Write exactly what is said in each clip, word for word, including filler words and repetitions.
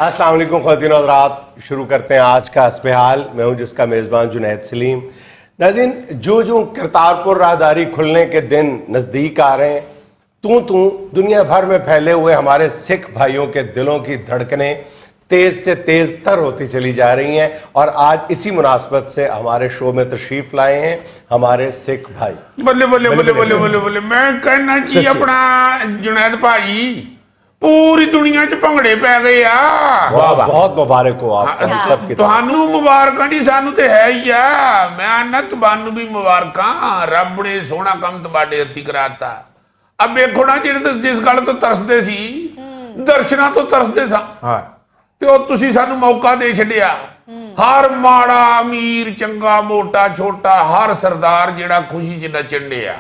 अस्सलाम वालेकुम ख़वातीन और हज़रात, शुरू करते हैं आज का अस्पहाल। मैं हूं जिसका मेज़बान जुनैद सलीम। नाज़रीन, जो जो करतारपुर राहदारी खुलने के दिन नज़दीक आ रहे हैं, तू तू दुनिया भर में फैले हुए हमारे सिख भाइयों के दिलों की धड़कनें तेज से तेज तर होती चली जा रही हैं। और आज इसी मुनासबत से हमारे शो में तशरीफ लाए हैं हमारे सिख भाई। बल्ले बल्ले बल्ले बल्ले बल्ले बल्ले मैं कहना चाहिए अपना जुनैद भाई, पूरी दुनिया च भंगड़े पै गए आ। बहुत मुबारक हो आप सबकी। तुहानू मुबारक जी, सानू तो है ही आ। मैं आना तुहानू भी मुबारक। रब ने सोहना काम तुहाडे हत्थी कराता। अब देखो ना, जिहड़े जिस गल तो तरसदे सी, दर्शना तो तरसदे सा, ते ओ तुसीं सानू मौका दे छड्डिया। हर माड़ा अमीर चंगा मोटा छोटा हर सरदार जिहड़ा खुशी च नचण डिया।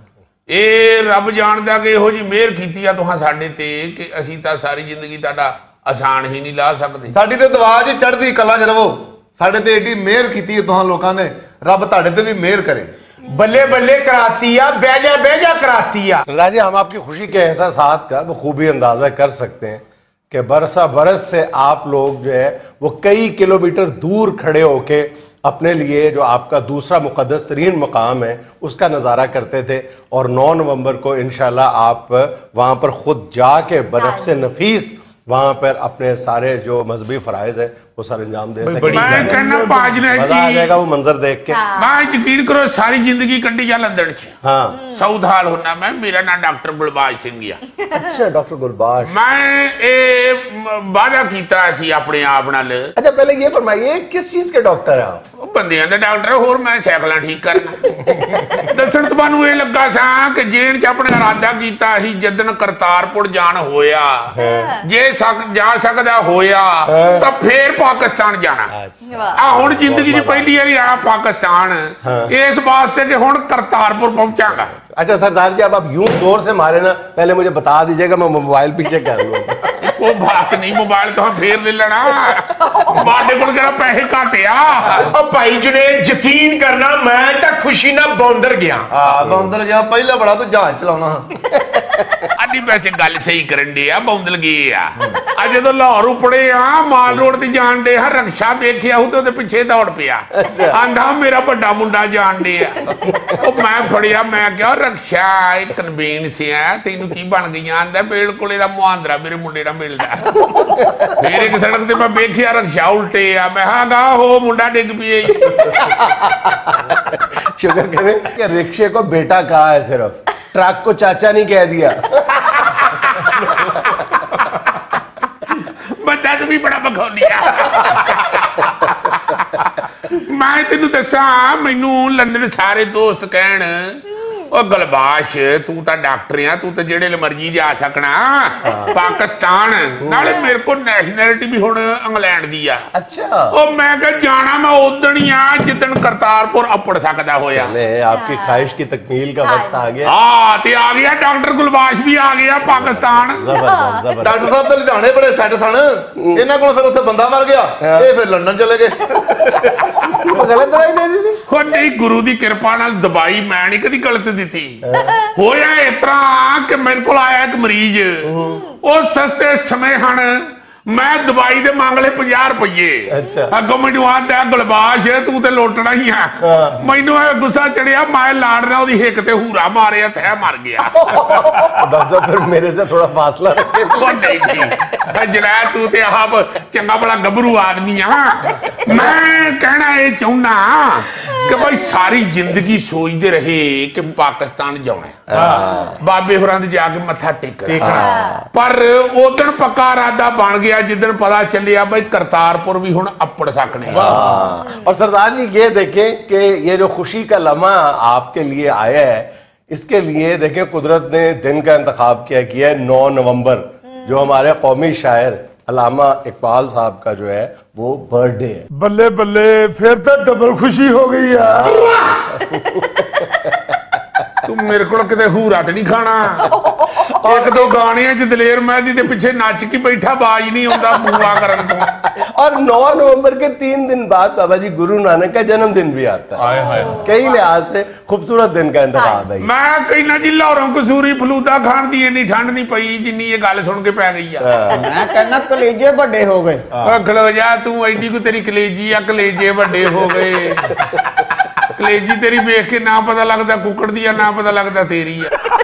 ਇਹ ਰੱਬ ਜਾਣਦਾ ਕਿ ਇਹੋ ਜੀ ਮਿਹਰ ਕੀਤੀ ਆ ਤੁਹਾਂ ਸਾਡੇ ਤੇ ਕਿ ਅਸੀਂ ਤਾਂ ਸਾਰੀ ਜ਼ਿੰਦਗੀ ਤੁਹਾਡਾ ਆਸਾਨ ਹੀ ਨਹੀਂ ਲਾ ਸਕਦੇ। ਸਾਡੀ ਤੇ ਦੁਆ ਜੀ ਚੜ੍ਹਦੀ ਕਲਾ 'ਚ ਰਹੋ। ਸਾਡੇ ਤੇ ਏਡੀ ਮਿਹਰ ਕੀਤੀ ਤੁਹਾਂ ਲੋਕਾਂ ਨੇ, ਰੱਬ ਤੁਹਾਡੇ ਤੇ ਵੀ ਮਿਹਰ करे। बल्ले बल्ले कराती आ, बेजा बेजा कराती आ। राजी, हम आपकी खुशी के एहसास का बखूबी अंदाजा कर सकते हैं कि बरसा बरस से आप लोग जो है वो कई किलोमीटर दूर खड़े होके अपने लिए जो आपका दूसरा मुकद्दस तरीन मकाम है उसका नज़ारा करते थे। और नौ नवंबर को इंशाल्लाह आप वहां पर खुद जाके बर्फ से नफीस वहां पर अपने सारे जो मजहबी फराइज है वो सर अंजाम दे सकेंगे। मैं कहना पाज ने मजा आ जाएगा वो मंजर देख के। मैं यकीन करो सारी जिंदगी कटी जा लंदन च। हाँ, सऊधाल होना मैं। मेरा नाम डॉक्टर गुलबाज सिंह आ। अच्छा, डॉक्टर गुलबाज। मैं ए वादा कीता सी अपने आप नाल। अच्छा, पहले ये फरमाइए किस चीज के डॉक्टर है आप? बंदियां दे डॉक्टर, होर मैं साइकिलां ठीक करना। दसन तुहानू ये लगा सा कि जेल च अपना इरादा कीता सी जदन करतारपुर जान होया, जे सक जा सकदा होया तां फिर पाकिस्तान जाना। आ हुण जिंदगी च पहली बारी आया पाकिस्तान, इस वास्ते कि हुण करतारपुर पहुंचांगा। अच्छा सरदार जी, अब आप यूं जोर से मारे ना, पहले मुझे बता दीजिएगा, मैं मोबाइल पीछे कर लूंगा। वो बात नहीं, मोबाइल तो फिर ले लेना। बाडे को जरा पैसे घाटे आ। भाई जुनैद, यकीन करना मैं तो खुशी ना बौंदर गया। हाँ, बौंदर गया। पहला बड़ा तो जहाज चलाना। अभी वैसे गल सही करन दे आ, बौंदल गए आ। अज जो लाहौर उपड़े आ, माल रोड ते जान दे हा, रक्षा देखिया हो तो पिछे दौड़ पिया। आंदा मेरा बड़ा मुंडा जान दे आ। मैं फड़िया, मैं क्या रक्षा एक कन्वीन से है, तेनू की बन गई? आंदा बिल्कुल एदा मुहांदरा मेरे मुंडे नाल मिलदा। फिर एक सड़क ते मैं देखिया रक्षा उल्टे आ। मैं हाँ हो मुंडा डिग पिए। शुक्र करें कि रिक्शे को बेटा कहा है, सिर्फ ट्रक को चाचा नहीं कह दिया। बंदा तो भी बड़ा बखौलिया। मैं तेनू दसा, मैनू लंदन सारे दोस्त कहन, गलबाश तू तो डॉक्टर आ, तू तो जेड़े मर्जी जा सकना पाकिस्तान। नाले मेरे को नैशनैलिटी भी हुण इंग्लैंड दी आ। अच्छा, ओ मैं कह जाना मैं उदण ही आ जिदन करतारपुर अपड़ सकदा होया। आपकी ख्वाहिश की तकमील का वक्त आ गया। हाँ, ते आ गया डॉक्टर गुलबाश भी आ गया पाकिस्तान। डॉक्टर साहब तो लुधियाने बड़े सैट सन, इन्हां कोल फिर उत्थे बंदा मर गया, ये फिर लंदन चले गए। गलत दवाई दे दी थी? नहीं, गुरु की कृपा नाल दवाई मैं नहीं कदी गलत दी। होया इस तरह कि मेरे को आया एक मरीज, वो सस्ते समय हन, मैं दवाई दे मांग ले पचास रुपये। अगों मैनू आंदा गुलबाश तू तो लुटना ही है। मैनू गुस्सा चढ़िया, मैं लाड़ना ओदी हिक ते हूरा मारिया, तै मर गया। बस फिर मेरे से थोड़ा फासला रखे। जुनैद तू ते आप चंगा बड़ा गभरू आदमी आ। मैं कहना ये चाहना कि भाई सारी जिंदगी सोचते रहे कि पाकिस्तान जाना, बाबे होरां दे जाके मत्था टेकना, पर उदण पक्का इरादा बन गया जिदन पता चलिया भाई करतारपुर भी हुण अपड़ सकने। और सरदार जी ये देखें कि ये जो खुशी का लम्हा आपके लिए आया है, इसके लिए देखें कुदरत ने दिन का इंतखाब किया किया है नौ नवंबर, जो हमारे कौमी शायर अल्लामा इकबाल साहब का जो है वो बर्थडे है। बल्ले बल्ले, फिर तो डबल खुशी हो गई यार। तू मेरे को किते हूरा तो नहीं खाना। एक दो गाने च दलेर मेहदी के पीछे नच के बैठा बाज नहीं आता बुआ करन तो। और नौ नवंबर के तीन दिन बाद बाबा जी गुरु नानक का जन्मदिन भी आता है। कई लिहाज से खूबसूरत दिन का इंतजाम है। मैं कहना जी लाहौरों कसूरी फलूदा खान की इन्नी ठंड नहीं पई जिन्नी ये गल सुन के पै गई है। मैं कहना कलेजे बड़े हो गए। खलो जा तू एडी को तेरी कलेजी आ कलेजे बड़े हो गए। कलेजी तेरी वेख के ना पता लगता कुकड़ दी ना पता लगता तेरी है।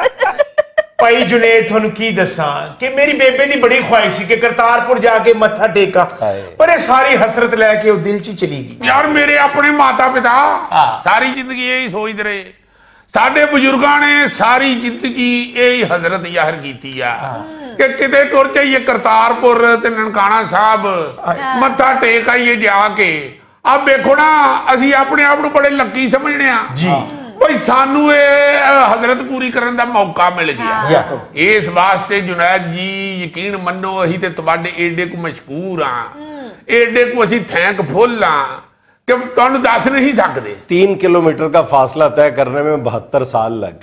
भाई जुनेद थोनू की दसा कि मेरी बेबे की बड़ी ख्वाहिश थी कि करतारपुर जाके मत्था टेका, पर ये सारी हसरत लैके वो दिल च चली गई। यार मेरे अपने माता पिता सारी जिंदगी यही सोचते रहे, साडे बुजुर्गों ने सारी जिंदगी यही हजरत यार की कि किते तुर जाइए करतारपुर ते ननकाना साहब मत्था टेक आइए जाके। अब देखो ना असी अपने आप को बड़े लकी समझने जी भाई सानू हजरत पूरी करने का मौका मिल गया। इस वास्ते जुनैद जी यकीन मनो असी ते तुहाडे एडे को मशहूर हाँ, एडे को असी थैंक फुल हाँ कि तुहानू दस नहीं सकते। तीन किलोमीटर का फासला तय करने में बहत्तर साल लग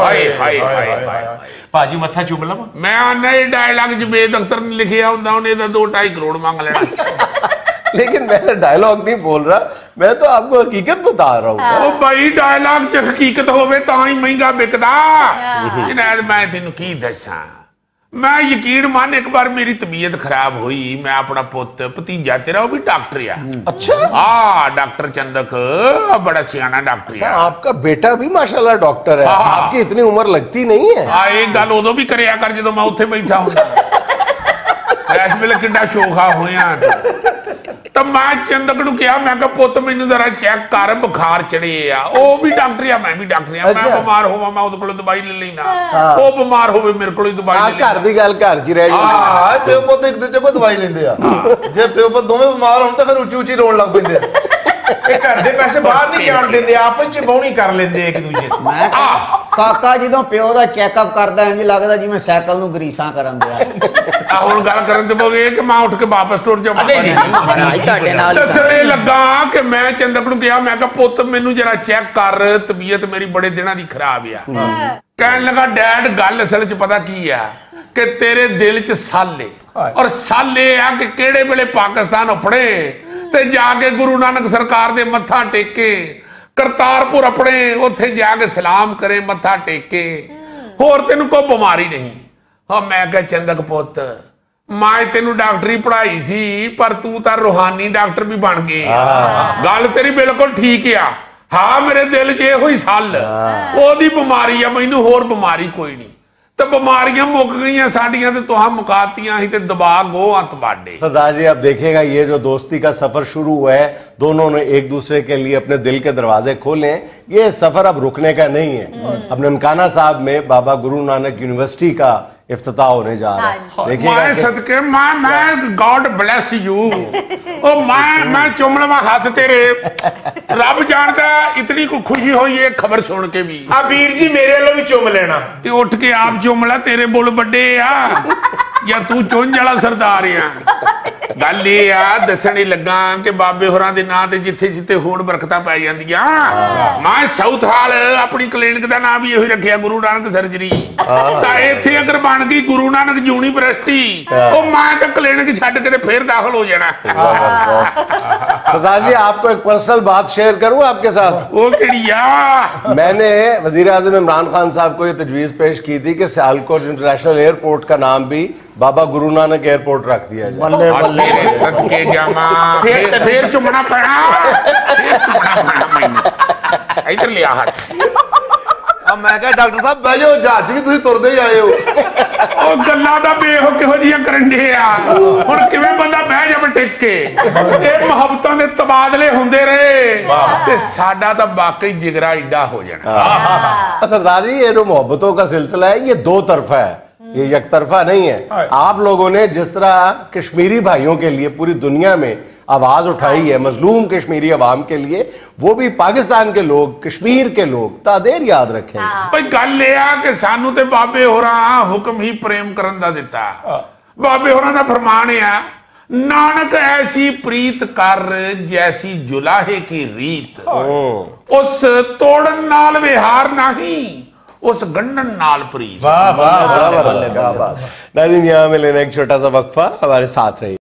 गए। भाजी मत्था चुम लवा। मैं आना ये डायलॉग जवेद अख्तर ने लिखिया होंदा उन्हें दो ढाई करोड़ मांग लेना। लेकिन मैं डायलॉग नहीं बोल रहा, मैं तो आपको हकीकत बता रहा हूँ। ओ भाई डायलॉग च हकीकत होवे तां ही महंगा बिकदा। जुनैद मैं तेनू की दसां, मैं यकीन मान एक बार मेरी तबीयत खराब हुई, मैं अपना पुत भतीजा तेरा वो भी डॉक्टर है। अच्छा हाँ डॉक्टर चंदक बड़ा सियाना डॉक्टर है। आपका बेटा भी माशाल्लाह डॉक्टर है। आपकी इतनी उम्र लगती नहीं है। हाँ एक गल उदों भी करया कर जो मैं उत्थे बैठा हूं। इस वेले किड्डा चोखा होया तो मैं चंदक नूं कहा मैं कहा पुत मैनू जरा चेक कर बुखार चढ़े आ। वो भी डॉक्टर है मैं भी डॉक्टर हाँ। मैं बीमार होवा मैं उहदे कोलों दवाई ले लेना, वो बीमार होवे मेरे कोलों दवाई ले घर दी गल घर च रह जांदी। प्यो पुत एक दूजे को दवाई लेंदे आ, जे प्यो पुत दोवें बीमार होण तां फिर उच्ची उच्ची रोण लग पैंदे आ। घर दे पैसे बाहर नहीं जान देंदे, आपस च बौणी कर लेंदे एक दूजे नूं। मैं काका जो प्यो का चैकअप करदा इंज लगदा जिवें साइकिल नूं ग्रीसां करन दिया। हुण गल करन ते पवे कि मैं उठ के वापस तुर जावां। दसणे लगा कि मैं चंदक नूं कहा मैं कहा पुत मैनू जरा चेक कर तबीयत मेरी बड़े दिनां दी खराब आ। कहण लगा डैड गल असल च पता की आ कि तेरे दिल च सल है और सल ये आ कि किहड़े वेले पाकिस्तान उपड़े ते जाके गुरु नानक सरकार दे मत्था टेके, करतारपुर अपने उत्थे जाके सलाम करे मत्था टेके, होर तेनू कोई बीमारी नहीं। हाँ मैं कहा चंदक पुत मैं तेनू डॉक्टरी पढ़ाई सी पर तू तां रूहानी डॉक्टर भी बन गए। गल तेरी बिल्कुल ठीक आ। हाँ मेरे दिल च इहो ही सल ओदी बीमारी आ, मैनू होर बीमारी कोई नहीं। तो बीमारियां मुक गई साडियां ते तुहां मुकातियां ही ते दबा गो अंत बाडे। सरदार जी आप देखेगा ये जो दोस्ती का सफर शुरू हुआ है, दोनों ने एक दूसरे के लिए अपने दिल के दरवाजे खोले, ये सफर अब रुकने का नहीं है। अब ननकाना साहब में बाबा गुरु नानक यूनिवर्सिटी का इफ्तिताह होने जा रहा है। देखिएगा सदके मैं मैं गॉड ब्लेस यू। ओ मैं मैं चुमलवा हाथ तेरे, रब जानता इतनी को खुशी हुई है खबर सुन के भी। आ वीर जी मेरे वालों भी चुम लेना ते उठ के आप चुमला, तेरे बुल बड़े आ या तू चुंझ वाला सरदार आ। गल ये आ दसने लगा कि बाबे होरां दे नां ते जिथे जिथे होड़ बरकतां पै जांदियां। मैं साउथ हाल अपनी क्लिनिक का नाम भी यही रखिया गुरु नानक सर्जरी। इत्थे अगर बन गई गुरु नानक यूनिवर्सिटी वो मैं तो क्लिनिक छड्ड के फिर दाखिल हो जाना। सरदार जी आपको एक पर्सनल बात शेयर करूं आपके साथ। वो किहड़ी? मैंने वजीर आजम इमरान खान साहब को यह तजवीज पेश की थी कि सियालकोट इंटरनेशनल एयरपोर्ट का नाम भी बाबा गुरु नानक एयरपोर्ट रख दिया जाए। बल्ले बल्ले सदके जामा फिर फिर चुमना पड़ा, इधर लिया हाथ। अब मैं कहा डॉक्टर साहब बह जाओ, जहाज भी तुम तुरदे ही आए हो। ਉਹ ਗੱਲਾਂ ਦਾ ਵੇਖੋ ਕਿਹੋ ਜਿਹੀਆਂ ਕਰਨ ਦੇ ਆ। ਹੁਣ ਕਿਵੇਂ ਬੰਦਾ ਬਹਿ ਜਾਵੇ ਟਿਕ ਕੇ। ਇਹ ਮੁਹੱਬਤਾਂ ਦੇ ਤਬਾਦਲੇ ਹੁੰਦੇ ਰਹੇ ਤੇ ਸਾਡਾ ਤਾਂ ਵਾਕਈ ਜਿਗਰਾ ਏਡਾ ਹੋ ਜਾਣਾ। सरदार जी ये जो मोहब्बतों का सिलसिला है ये दो तरफा है, ये एक तरफा नहीं है। आप लोगों ने जिस तरह कश्मीरी भाइयों के लिए पूरी दुनिया में आवाज उठाई है, मजलूम कश्मीरी अवाम के लिए, वो भी पाकिस्तान के लोग, कश्मीर के लोग तादेर याद रखें। भाई गल ये आ कि सानू ते बाबे होरां हुक्म ही प्रेम करन दा दिता। बाबे होरां दा फरमान है नानक ऐसी प्रीत कर जैसी जुलाहे की रीत, उस तोड़न नाल विहार नहीं उस गंढन नाल प्रीत। वाह वाह वाह नाज़रीन, यहाँ में लेना एक छोटा सा वक्फा, हमारे साथ रहिए।